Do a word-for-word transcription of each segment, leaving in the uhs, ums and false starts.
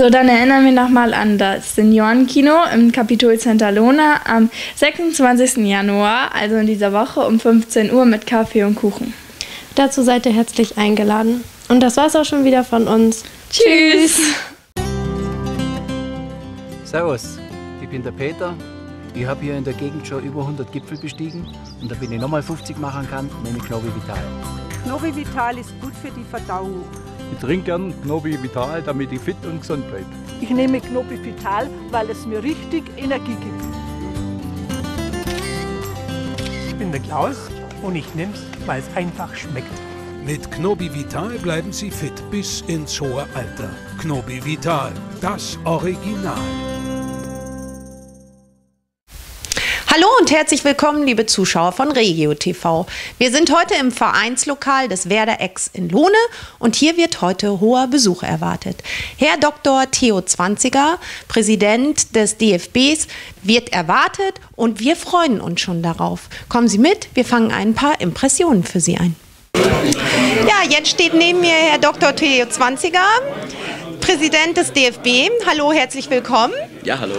So, dann erinnern wir nochmal an das Seniorenkino im Capitol Santa Lona am sechsundzwanzigsten Januar, also in dieser Woche um fünfzehn Uhr mit Kaffee und Kuchen. Dazu seid ihr herzlich eingeladen. Und das war's auch schon wieder von uns. Tschüss! Servus, ich bin der Peter. Ich habe hier in der Gegend schon über hundert Gipfel bestiegen und da bin ich nochmal fünfzig machen kann, nehme ich Knobi Vital. Knobi Vital ist gut für die Verdauung. Ich trinke gern Knobi Vital, damit ich fit und gesund bleibe. Ich nehme Knobi Vital, weil es mir richtig Energie gibt. Ich bin der Klaus und ich nehme es, weil es einfach schmeckt. Mit Knobi Vital bleiben Sie fit bis ins hohe Alter. Knobi Vital, das Original. Hallo und herzlich willkommen, liebe Zuschauer von Regio T V. Wir sind heute im Vereinslokal des Werder Ex in Lohne und hier wird heute hoher Besuch erwartet. Herr Doktor Theo Zwanziger, Präsident des D F Bs, wird erwartet und wir freuen uns schon darauf. Kommen Sie mit, wir fangen ein paar Impressionen für Sie ein. Ja, jetzt steht neben mir Herr Doktor Theo Zwanziger, Präsident des D F B. Hallo, herzlich willkommen. Ja, hallo.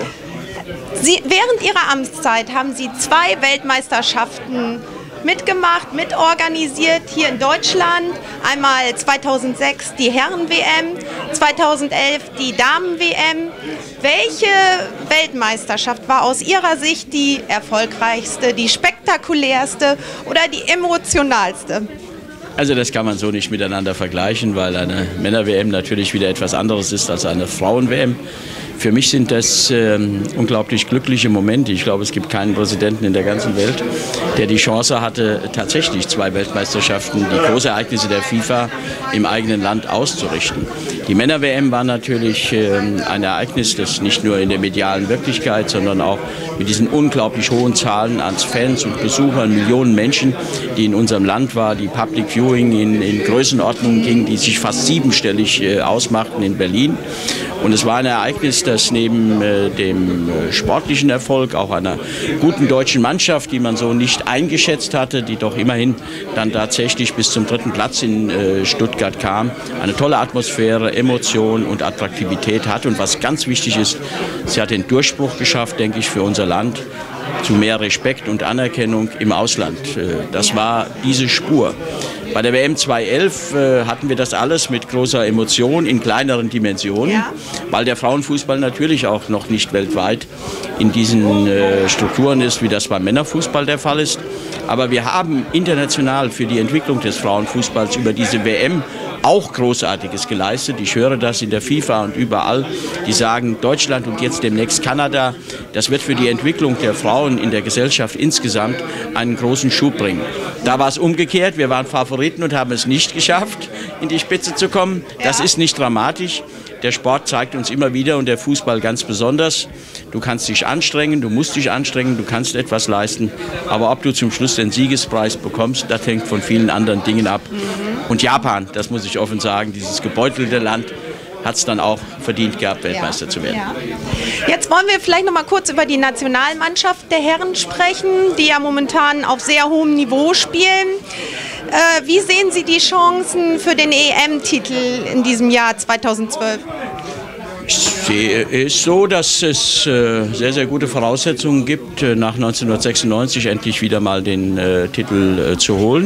Sie, während Ihrer Amtszeit haben Sie zwei Weltmeisterschaften mitgemacht, mitorganisiert hier in Deutschland. Einmal zweitausendsechs die Herren-W M, zweitausendelf die Damen-W M. Welche Weltmeisterschaft war aus Ihrer Sicht die erfolgreichste, die spektakulärste oder die emotionalste? Also das kann man so nicht miteinander vergleichen, weil eine Männer-W M natürlich wieder etwas anderes ist als eine Frauen-W M. Für mich sind das ähm, unglaublich glückliche Momente. Ich glaube, es gibt keinen Präsidenten in der ganzen Welt, der die Chance hatte, tatsächlich zwei Weltmeisterschaften, die Großereignisse der FIFA im eigenen Land auszurichten. Die Männer-W M war natürlich ähm, ein Ereignis, das nicht nur in der medialen Wirklichkeit, sondern auch mit diesen unglaublich hohen Zahlen an Fans und Besuchern, Millionen Menschen, die in unserem Land war, die Public Viewing in, in Größenordnungen ging, die sich fast siebenstellig äh, ausmachten in Berlin. Und es war ein Ereignis, das neben äh, dem äh, sportlichen Erfolg, auch einer guten deutschen Mannschaft, die man so nicht eingeschätzt hatte, die doch immerhin dann tatsächlich bis zum dritten Platz in äh, Stuttgart kam, eine tolle Atmosphäre, Emotion und Attraktivität hat. Und was ganz wichtig ist, sie hat den Durchbruch geschafft, denke ich, für unser Land zu mehr Respekt und Anerkennung im Ausland. Äh, das war diese Spur. Bei der W M zweitausendelf äh, hatten wir das alles mit großer Emotion in kleineren Dimensionen, ja. Weil der Frauenfußball natürlich auch noch nicht weltweit in diesen äh, Strukturen ist, wie das beim Männerfußball der Fall ist. Aber wir haben international für die Entwicklung des Frauenfußballs über diese W M auch Großartiges geleistet. Ich höre das in der FIFA und überall, die sagen, Deutschland und jetzt demnächst Kanada, das wird für die Entwicklung der Frauen in der Gesellschaft insgesamt einen großen Schub bringen. Da war es umgekehrt, wir waren Favoriten und haben es nicht geschafft, in die Spitze zu kommen. Das ist nicht dramatisch. Der Sport zeigt uns immer wieder und der Fußball ganz besonders, du kannst dich anstrengen, du musst dich anstrengen, du kannst etwas leisten, aber ob du zum Schluss den Siegespreis bekommst, das hängt von vielen anderen Dingen ab. Und Japan, das muss ich offen sagen, dieses gebeutelte Land, hat es dann auch verdient gehabt, Weltmeister ja, zu werden. Ja. Jetzt wollen wir vielleicht noch mal kurz über die Nationalmannschaft der Herren sprechen, die ja momentan auf sehr hohem Niveau spielen. Äh, wie sehen Sie die Chancen für den E M-Titel in diesem Jahr zweitausendzwölf? Ich sehe es so, dass es äh, sehr, sehr gute Voraussetzungen gibt, äh, nach neunzehnhundertsechsundneunzig endlich wieder mal den äh, Titel äh, zu holen.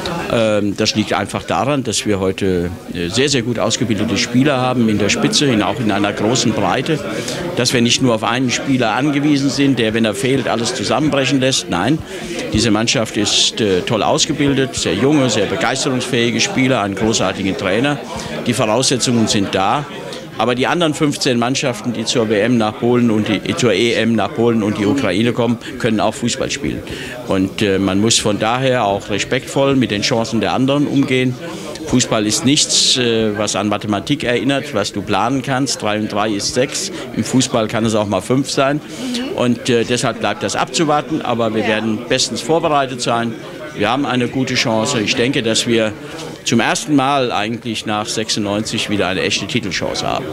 Ähm, das liegt einfach daran, dass wir heute äh, sehr, sehr gut ausgebildete Spieler haben in der Spitze, in, auch in einer großen Breite, dass wir nicht nur auf einen Spieler angewiesen sind, der, wenn er fehlt, alles zusammenbrechen lässt. Nein, diese Mannschaft ist äh, toll ausgebildet, sehr junge, sehr begeisterungsfähige Spieler, einen großartigen Trainer. Die Voraussetzungen sind da. Aber die anderen fünfzehn Mannschaften, die zur W M nach Polen und die, zur E M nach Polen und die Ukraine kommen, können auch Fußball spielen. Und äh, man muss von daher auch respektvoll mit den Chancen der anderen umgehen. Fußball ist nichts, äh, was an Mathematik erinnert, was du planen kannst. Drei und drei ist sechs. Im Fußball kann es auch mal fünf sein. Und äh, deshalb bleibt das abzuwarten. Aber wir werden bestens vorbereitet sein. Wir haben eine gute Chance. Ich denke, dass wir zum ersten Mal eigentlich nach sechsundneunzig wieder eine echte Titelchance haben.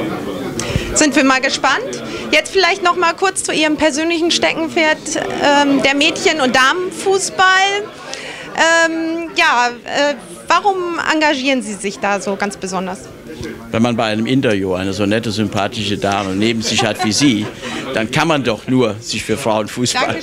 Sind wir mal gespannt. Jetzt vielleicht noch mal kurz zu Ihrem persönlichen Steckenpferd, ähm, der Mädchen- und Damenfußball. Ähm, ja, äh, warum engagieren Sie sich da so ganz besonders? Wenn man bei einem Interview eine so nette, sympathische Dame neben sich hat wie Sie, dann kann man doch nur sich für Frauenfußball...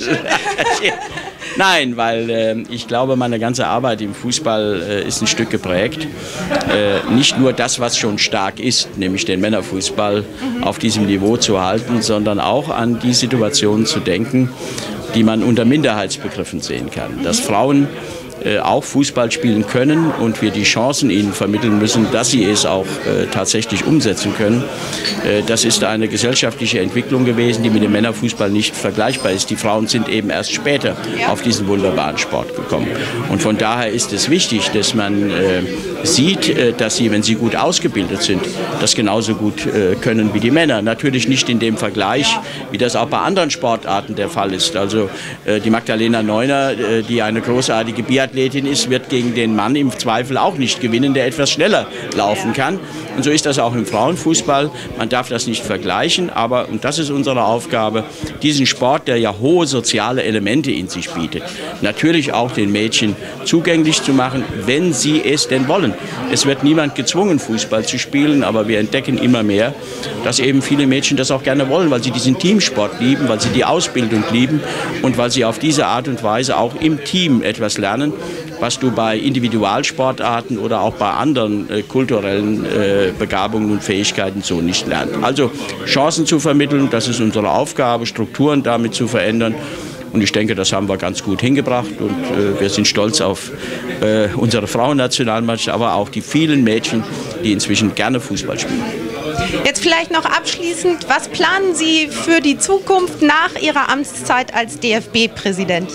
Nein, weil äh, ich glaube, meine ganze Arbeit im Fußball äh, ist ein Stück geprägt. Äh, nicht nur das, was schon stark ist, nämlich den Männerfußball mhm. auf diesem Niveau zu halten, sondern auch an die Situationen zu denken, die man unter Minderheitsbegriffen sehen kann. Dass Frauen äh, auch Fußball spielen können und wir die Chancen ihnen vermitteln müssen, dass sie es auch äh, tatsächlich umsetzen können. Äh, das ist eine gesellschaftliche Entwicklung gewesen, die mit dem Männerfußball nicht vergleichbar ist. Die Frauen sind eben erst später auf diesen wunderbaren Sport gekommen. Und von daher ist es wichtig, dass man äh, sieht, äh, dass sie, wenn sie gut ausgebildet sind, das genauso gut äh, können wie die Männer. Natürlich nicht in dem Vergleich, wie das auch bei anderen Sportarten der Fall ist. Also äh, die Magdalena Neuner, äh, die eine großartige Biathletin ist, wird gegen den Mann im Zweifel auch nicht gewinnen, der etwas schneller laufen kann. Und so ist das auch im Frauenfußball. Man darf das nicht vergleichen, aber, und das ist unsere Aufgabe, diesen Sport, der ja hohe soziale Elemente in sich bietet, natürlich auch den Mädchen zugänglich zu machen, wenn sie es denn wollen. Es wird niemand gezwungen, Fußball zu spielen, aber wir entdecken immer mehr, dass eben viele Mädchen das auch gerne wollen, weil sie diesen Teamsport lieben, weil sie die Ausbildung lieben und weil sie auf diese Art und Weise auch im Team etwas lernen, was du bei Individualsportarten oder auch bei anderen äh, kulturellen äh, Begabungen und Fähigkeiten so nicht lernst. Also Chancen zu vermitteln, das ist unsere Aufgabe, Strukturen damit zu verändern. Und ich denke, das haben wir ganz gut hingebracht und äh, wir sind stolz auf äh, unsere Frauennationalmannschaft, aber auch die vielen Mädchen, die inzwischen gerne Fußball spielen. Jetzt vielleicht noch abschließend, was planen Sie für die Zukunft nach Ihrer Amtszeit als D F B-Präsident?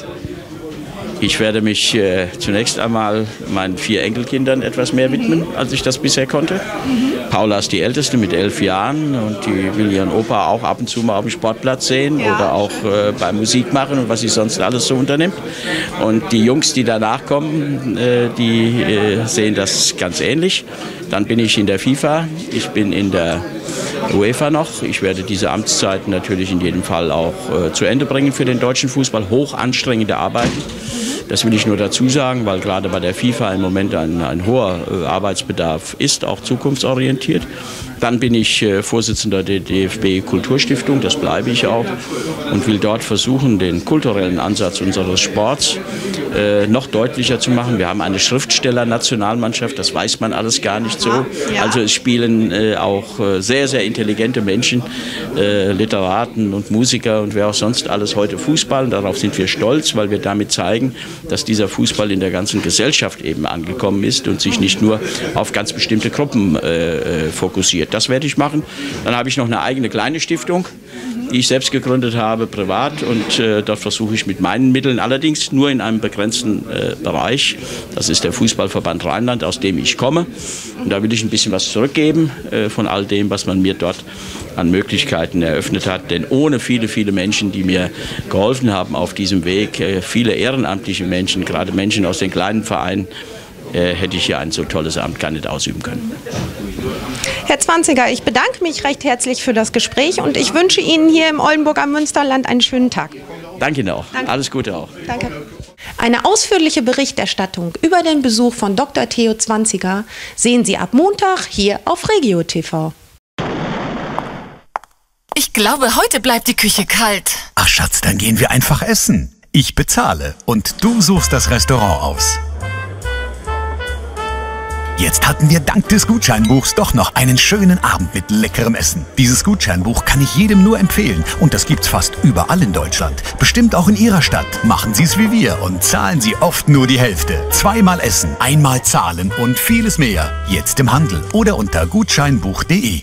Ich werde mich äh, zunächst einmal meinen vier Enkelkindern etwas mehr widmen, als ich das bisher konnte. Mhm. Paula ist die Älteste mit elf Jahren und die will ihren Opa auch ab und zu mal auf dem Sportplatz sehen ja. oder auch äh, bei Musik machen und was sie sonst alles so unternimmt. Und die Jungs, die danach kommen, äh, die äh, sehen das ganz ähnlich. Dann bin ich in der FIFA, ich bin in der UEFA noch. Ich werde diese Amtszeit natürlich in jedem Fall auch äh, zu Ende bringen für den deutschen Fußball. Hoch anstrengende Arbeiten. Das will ich nur dazu sagen, weil gerade bei der FIFA im Moment ein, ein hoher äh, Arbeitsbedarf ist, auch zukunftsorientiert. Dann bin ich äh, Vorsitzender der D F B-Kulturstiftung, das bleibe ich auch, und will dort versuchen, den kulturellen Ansatz unseres Sports äh, noch deutlicher zu machen. Wir haben eine Schriftsteller-Nationalmannschaft, das weiß man alles gar nicht so. Also es spielen äh, auch äh, sehr, sehr intelligente Menschen, äh, Literaten und Musiker und wer auch sonst alles heute Fußball. Und darauf sind wir stolz, weil wir damit zeigen, dass dieser Fußball in der ganzen Gesellschaft eben angekommen ist und sich nicht nur auf ganz bestimmte Gruppen äh, fokussiert. Das werde ich machen. Dann habe ich noch eine eigene kleine Stiftung, die ich selbst gegründet habe, privat. Und äh, dort versuche ich mit meinen Mitteln, allerdings nur in einem begrenzten äh, Bereich. Das ist der Fußballverband Rheinland, aus dem ich komme. Und da will ich ein bisschen was zurückgeben äh, von all dem, was man mir dort an Möglichkeiten eröffnet hat. Denn ohne viele, viele Menschen, die mir geholfen haben auf diesem Weg, äh, viele ehrenamtliche Menschen, gerade Menschen aus den kleinen Vereinen, äh, hätte ich hier ein so tolles Amt gar nicht ausüben können. Herr Zwanziger, ich bedanke mich recht herzlich für das Gespräch und ich wünsche Ihnen hier im Oldenburger Münsterland einen schönen Tag. Danke Ihnen auch. Danke. Alles Gute auch. Danke. Eine ausführliche Berichterstattung über den Besuch von Doktor Theo Zwanziger sehen Sie ab Montag hier auf Regio T V. Ich glaube, heute bleibt die Küche kalt. Ach Schatz, dann gehen wir einfach essen. Ich bezahle und du suchst das Restaurant aus. Jetzt hatten wir dank des Gutscheinbuchs doch noch einen schönen Abend mit leckerem Essen. Dieses Gutscheinbuch kann ich jedem nur empfehlen und das gibt's fast überall in Deutschland. Bestimmt auch in Ihrer Stadt. Machen Sie es wie wir und zahlen Sie oft nur die Hälfte. Zweimal essen, einmal zahlen und vieles mehr. Jetzt im Handel oder unter gutscheinbuch punkt de.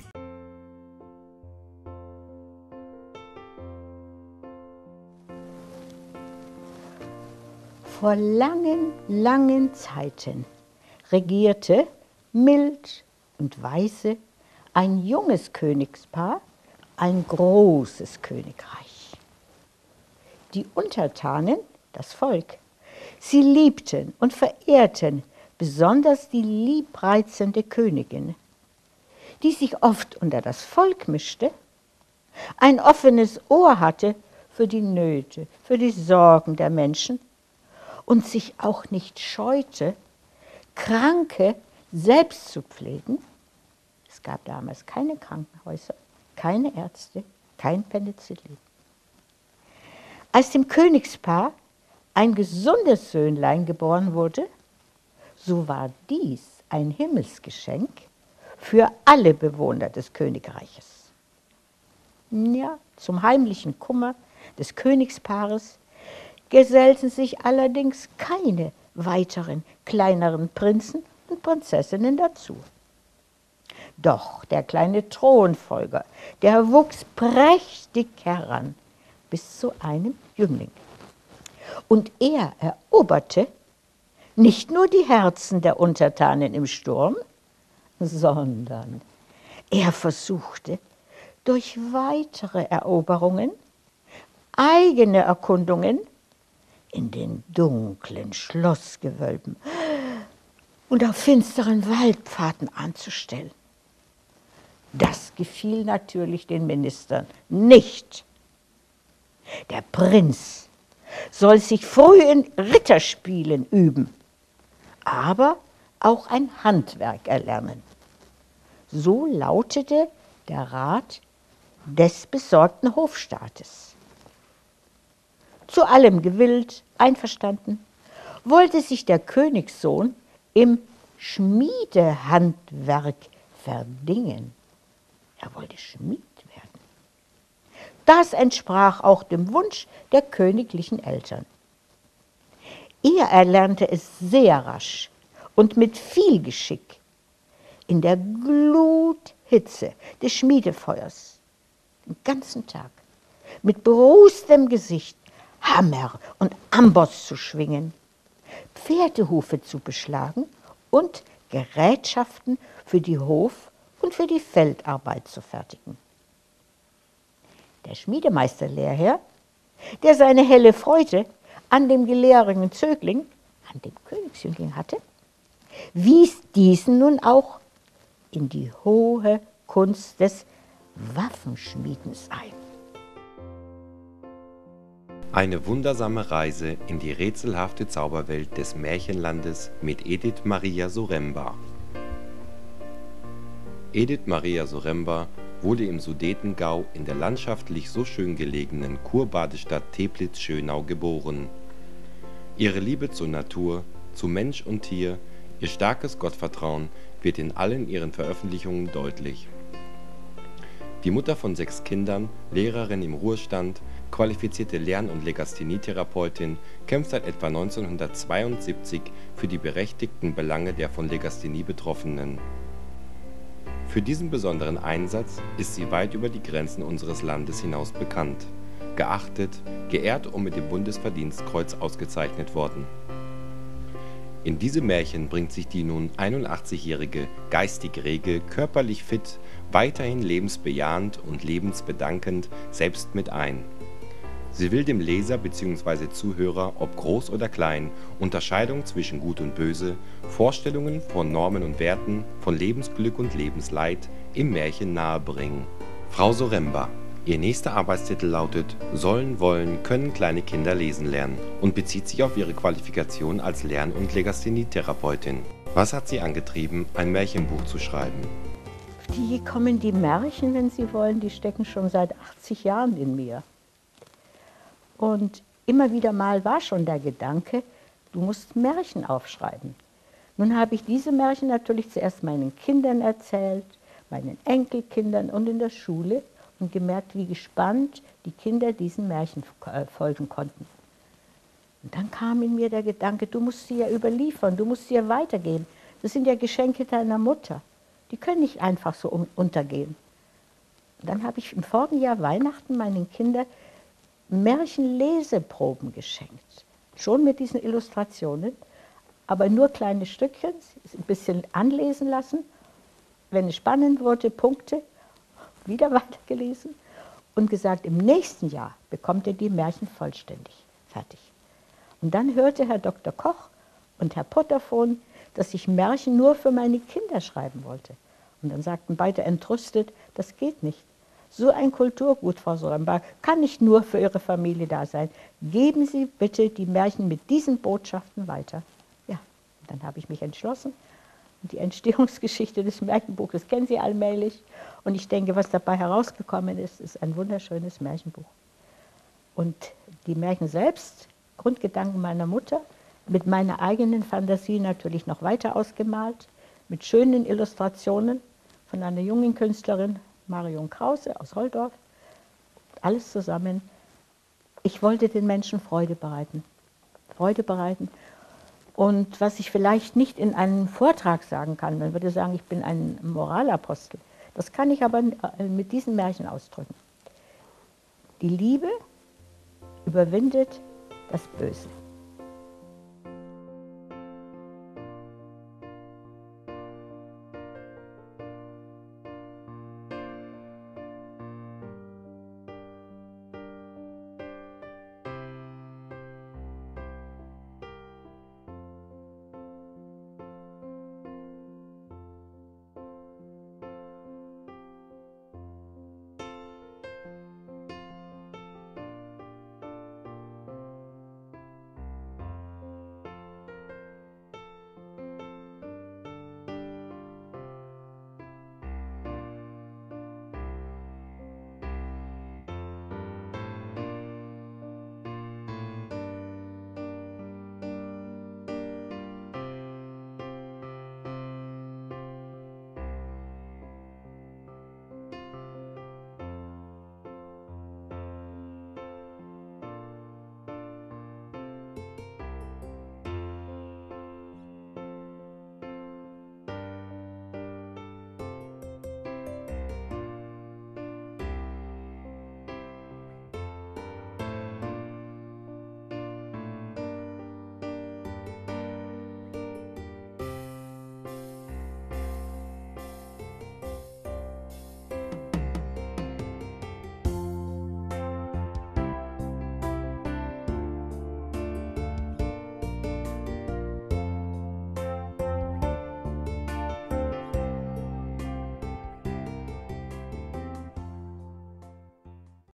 Vor langen, langen Zeiten regierte, mild und weise, ein junges Königspaar ein großes Königreich. Die Untertanen, das Volk, sie liebten und verehrten besonders die liebreizende Königin, die sich oft unter das Volk mischte, ein offenes Ohr hatte für die Nöte, für die Sorgen der Menschen und sich auch nicht scheute, Kranke selbst zu pflegen, Es gab damals keine Krankenhäuser, keine Ärzte, kein Penicillin. Als dem Königspaar ein gesundes Söhnlein geboren wurde, so war dies ein Himmelsgeschenk für alle Bewohner des Königreiches. Ja, zum heimlichen Kummer des Königspaares gesellten sich allerdings keine weiteren kleineren Prinzen und Prinzessinnen dazu. Doch der kleine Thronfolger, der wuchs prächtig heran bis zu einem Jüngling. Und er eroberte nicht nur die Herzen der Untertanen im Sturm, sondern er versuchte durch weitere Eroberungen eigene Erkundungen in den dunklen Schlossgewölben und auf finsteren Waldpfaden anzustellen. Das gefiel natürlich den Ministern nicht. Der Prinz soll sich früh in Ritterspielen üben, aber auch ein Handwerk erlernen. So lautete der Rat des besorgten Hofstaates. Zu allem gewillt, einverstanden, wollte sich der Königssohn im Schmiedehandwerk verdingen. Er wollte Schmied werden. Das entsprach auch dem Wunsch der königlichen Eltern. Er erlernte es sehr rasch und mit viel Geschick in der Gluthitze des Schmiedefeuers den ganzen Tag mit berußtem Gesicht Hammer und Amboss zu schwingen, Pferdehufe zu beschlagen und Gerätschaften für die Hof- und für die Feldarbeit zu fertigen. Der Schmiedemeister-Lehrherr, der seine helle Freude an dem gelehrigen Zögling, an dem Königsjüngling hatte, wies diesen nun auch in die hohe Kunst des Waffenschmiedens ein. Eine wundersame Reise in die rätselhafte Zauberwelt des Märchenlandes mit Edith Maria Soremba. Edith Maria Soremba wurde im Sudetengau in der landschaftlich so schön gelegenen Kurbadestadt Teplitz-Schönau geboren. Ihre Liebe zur Natur, zu Mensch und Tier, ihr starkes Gottvertrauen wird in allen ihren Veröffentlichungen deutlich. Die Mutter von sechs Kindern, Lehrerin im Ruhestand, qualifizierte Lern- und Legasthenietherapeutin, kämpft seit etwa neunzehnhundertzweiundsiebzig für die berechtigten Belange der von Legasthenie Betroffenen. Für diesen besonderen Einsatz ist sie weit über die Grenzen unseres Landes hinaus bekannt, geachtet, geehrt und mit dem Bundesverdienstkreuz ausgezeichnet worden. In diese Märchen bringt sich die nun einundachtzigjährige geistig rege, körperlich fit, weiterhin lebensbejahend und lebensbedankend selbst mit ein. Sie will dem Leser bzw. Zuhörer, ob groß oder klein, Unterscheidung zwischen Gut und Böse, Vorstellungen von Normen und Werten, von Lebensglück und Lebensleid im Märchen nahebringen. Frau Soremba. Ihr nächster Arbeitstitel lautet »Sollen, wollen, können kleine Kinder lesen lernen« und bezieht sich auf ihre Qualifikation als Lern- und Legasthenietherapeutin. Was hat sie angetrieben, ein Märchenbuch zu schreiben? Die kommen die Märchen, wenn Sie wollen, die stecken schon seit achtzig Jahren in mir. Und immer wieder mal war schon der Gedanke, du musst Märchen aufschreiben. Nun habe ich diese Märchen natürlich zuerst meinen Kindern erzählt, meinen Enkelkindern und in der Schule und gemerkt, wie gespannt die Kinder diesen Märchen folgen konnten. Und dann kam in mir der Gedanke, du musst sie ja überliefern, du musst sie ja weitergeben. Das sind ja Geschenke deiner Mutter. Die können nicht einfach so untergehen. Und dann habe ich im vorigen Jahr Weihnachten meinen Kindern Märchenleseproben geschenkt. Schon mit diesen Illustrationen, aber nur kleine Stückchen, ein bisschen anlesen lassen. Wenn es spannend wurde, Punkte, wieder weitergelesen und gesagt, im nächsten Jahr bekommt ihr die Märchen vollständig fertig. Und dann hörte Herr Doktor Koch und Herr Potterfon, dass ich Märchen nur für meine Kinder schreiben wollte. Und dann sagten beide entrüstet, das geht nicht. So ein Kulturgut, Frau Soremba, kann nicht nur für Ihre Familie da sein. Geben Sie bitte die Märchen mit diesen Botschaften weiter. Ja, dann habe ich mich entschlossen. Und die Entstehungsgeschichte des Märchenbuches kennen Sie allmählich. Und ich denke, was dabei herausgekommen ist, ist ein wunderschönes Märchenbuch. Und die Märchen selbst, Grundgedanken meiner Mutter, mit meiner eigenen Fantasie natürlich noch weiter ausgemalt, mit schönen Illustrationen von einer jungen Künstlerin, Marion Krause aus Holdorf. Alles zusammen. Ich wollte den Menschen Freude bereiten. Freude bereiten. Und was ich vielleicht nicht in einem Vortrag sagen kann, man würde sagen, ich bin ein Moralapostel. Das kann ich aber mit diesen Märchen ausdrücken. Die Liebe überwindet das Böse.